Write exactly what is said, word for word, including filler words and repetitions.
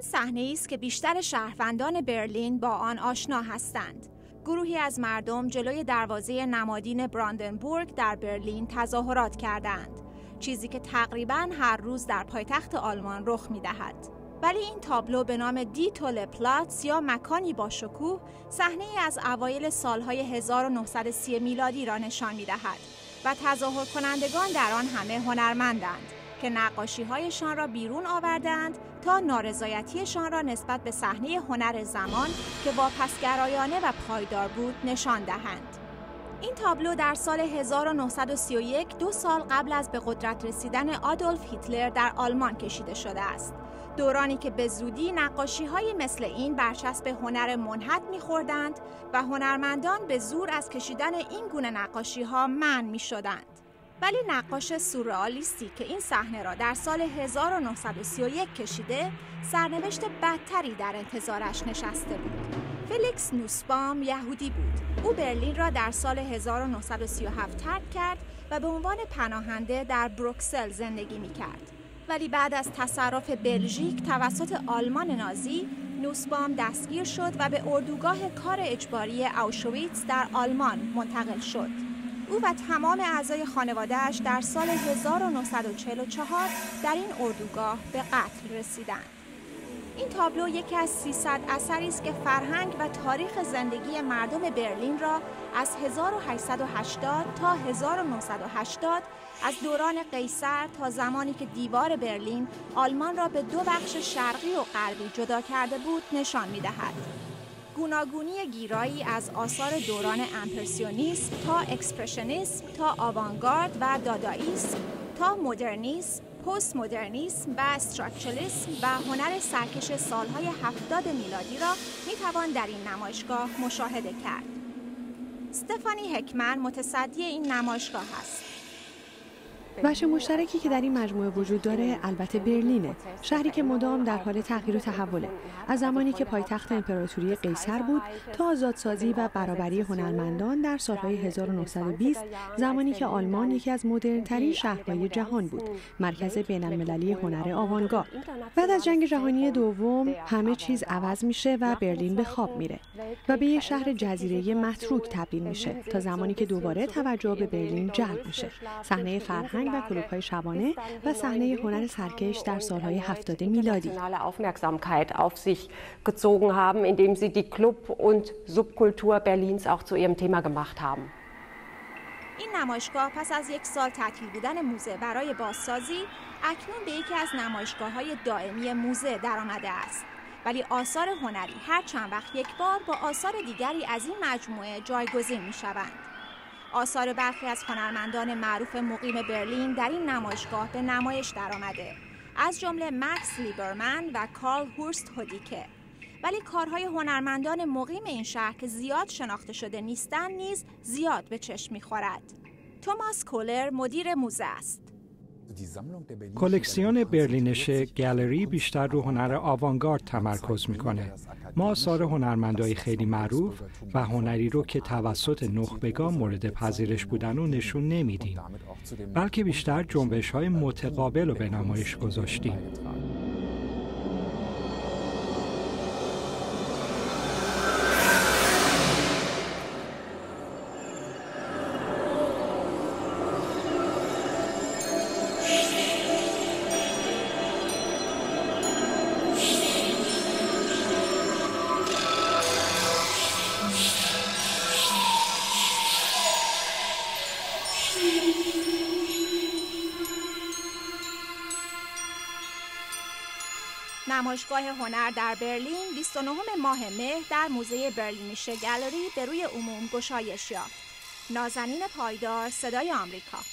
صحنه‌ای است که بیشتر شهروندان برلین با آن آشنا هستند. گروهی از مردم جلوی دروازه نمادین براندنبورگ در برلین تظاهرات کردند، چیزی که تقریباً هر روز در پایتخت آلمان رخ می‌دهد. ولی این تابلو به نام دی توله پلاتس یا مکانی با شکوه صحنه‌ای از اوایل سالهای هزار و نهصد و سی میلادی را نشان می‌دهد و تظاهر کنندگان در آن همه هنرمندند که نقاشی‌هایشان را بیرون آوردند تا نارضایتیشان را نسبت به صحنه هنر زمان که واپسگرایانه و پایدار بود نشان دهند. این تابلو در سال هزار و نهصد و سی و یک، دو سال قبل از به قدرت رسیدن آدولف هیتلر در آلمان کشیده شده است. دورانی که به زودی نقاشی‌های مثل این برچسب هنر منحت می‌خوردند و هنرمندان به زور از کشیدن این گونه نقاشی‌ها منع می‌شدند. ولی نقاش سورئالیستی که این صحنه را در سال هزار و نهصد و سی و یک کشیده، سرنوشت بدتری در انتظارش نشسته بود. فلیکس نوسبام یهودی بود. او برلین را در سال هزار و نهصد و سی و هفت ترک کرد و به عنوان پناهنده در بروکسل زندگی می‌کرد. ولی بعد از تصرف بلژیک توسط آلمان نازی، نوسبام دستگیر شد و به اردوگاه کار اجباری آوشویتس در آلمان منتقل شد. او و تمام اعضای خانواده‌اش در سال هزار و نهصد و چهل و چهار در این اردوگاه به قتل رسیدند. این تابلو یکی از سیصد اثری است که فرهنگ و تاریخ زندگی مردم برلین را از هزار و هشتصد و هشتاد تا هزار و نهصد و هشتاد، از دوران قیصر تا زمانی که دیوار برلین آلمان را به دو بخش شرقی و غربی جدا کرده بود نشان می‌دهد. گوناگونی گیرایی از آثار دوران امپرسیونیسم تا اکسپرشنیسم تا آوانگارد و دادائیسم تا مدرنیسم، پست مدرنیسم و استراکچرالیسم و هنر سرکش سالهای هفتاد میلادی را میتوان در این نمایشگاه مشاهده کرد. استفانی هکمن متصدی این نمایشگاه است. وجه مشترکی که در این مجموعه وجود داره البته برلینه، شهری که مدام در حال تغییر و تحوله. از زمانی که پایتخت امپراتوری قیصر بود تا آزادسازی و برابری هنرمندان در سالهای هزار و نهصد و بیست، زمانی که آلمان یکی از مدرن‌ترین شهرهای جهان بود، مرکز بین‌المللی هنر آوانگارد. بعد از جنگ جهانی دوم همه چیز عوض میشه و برلین به خواب میره و به یه شهر جزیره‌ای متروک تبدیل میشه تا زمانی که دوباره توجه به برلین جلب میشه. صحنه فرهنگ و کلوب‌های شبانه و صحنه هنر سرکش در سالهای هفتاد میلادی. Aufmerksamkeit auf sich gezogen haben, indem sie die Club- und Subkultur Berlins auch zu ihrem Thema gemacht haben. این نمایشگاه پس از یک سال تعطیل بودن موزه برای بازسازی، اکنون به یکی از نمایشگاه‌های دائمی موزه درآمده است. ولی آثار هنری هر چند وقت یک بار با آثار دیگری از این مجموعه جایگزین می‌شوند. آثار برخی از هنرمندان معروف مقیم برلین در این نمایشگاه به نمایش درآمده، از جمله مکس لیبرمن و کارل هورست هودیکه. ولی کارهای هنرمندان مقیم این شهر که زیاد شناخته شده نیستند نیز زیاد به چشم می‌خورد. توماس کولر مدیر موزه است. کلکسیون برلینشه گالری بیشتر رو هنر آوانگارد تمرکز میکنه. ما آثار هنرمندای خیلی معروف و هنری رو که توسط نخبگان مورد پذیرش بودن رو نشون نمیدیم، بلکه بیشتر جنبش‌های متقابل رو به نمایش گذاشتیم. نمایشگاه هنر در برلین بیست و نهم ماه مهر در موزه برلینیشه گالری به روی عموم گشایش یافت. نازنین پایدار، صدای آمریکا.